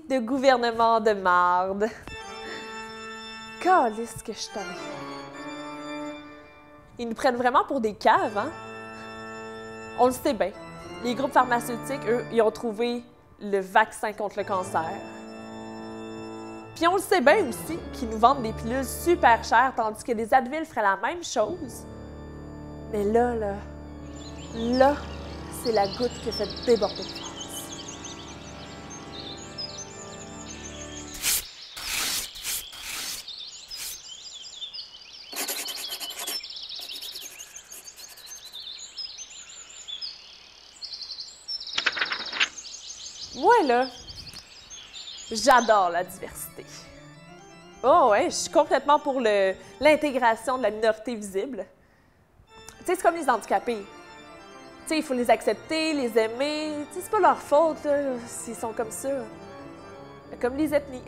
de gouvernement de marde. Calisse que je suis tannée. Ils nous prennent vraiment pour des caves, hein? On le sait bien. Les groupes pharmaceutiques, eux, ils ont trouvé le vaccin contre le cancer. Puis on le sait bien aussi qu'ils nous vendent des pilules super chères, tandis que des Advil feraient la même chose. Mais là, c'est la goutte qui a fait déborder le vase. Moi, là, j'adore la diversité. Oh ouais, je suis complètement pour l'intégration de la minorité visible. Tu sais, c'est comme les handicapés. Tu sais, il faut les accepter, les aimer. Tu sais, c'est pas leur faute, là, s'ils sont comme ça. Comme les ethnies.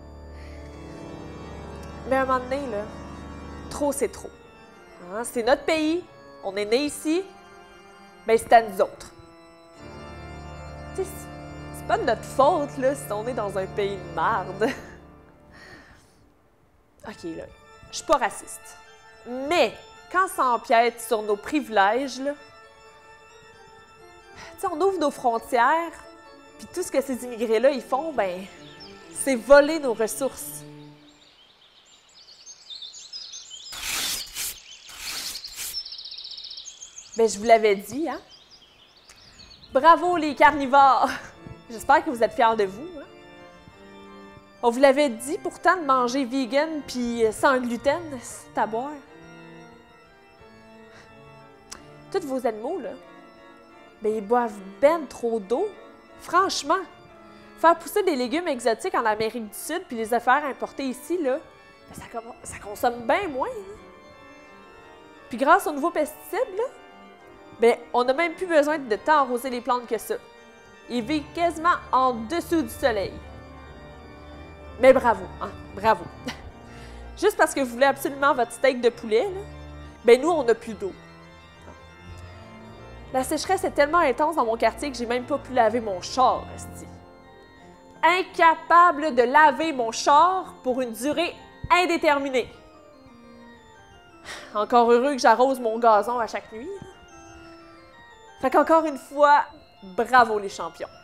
Mais à un moment donné, là, trop, c'est trop. Hein? C'est notre pays, on est né ici, ben c'est à nous autres. Tu sais, c'est pas de notre faute, là, si on est dans un pays de merde. OK, là, je suis pas raciste. Mais, quand ça empiète sur nos privilèges, là, tu sais, on ouvre nos frontières, puis tout ce que ces immigrés-là, ils font, ben, c'est voler nos ressources. Ben, je vous l'avais dit, hein? Bravo, les carnivores! J'espère que vous êtes fiers de vous, hein? On vous l'avait dit pourtant de manger vegan puis sans gluten, c'est à boire. Tous vos animaux, là, ben, ils boivent ben trop d'eau. Franchement, faire pousser des légumes exotiques en Amérique du Sud puis les faire importer ici, là, ben, ça consomme bien moins. Hein? Puis grâce aux nouveaux pesticides, là, ben, on n'a même plus besoin de tant arroser les plantes que ça. Ils vivent quasiment en dessous du soleil. Mais bravo, hein? Bravo. Juste parce que vous voulez absolument votre steak de poulet, là, ben nous, on n'a plus d'eau. La sécheresse est tellement intense dans mon quartier que j'ai même pas pu laver mon char, esti. Incapable de laver mon char pour une durée indéterminée. Encore heureux que j'arrose mon gazon à chaque nuit. Là. Fait qu'encore une fois, bravo les champions.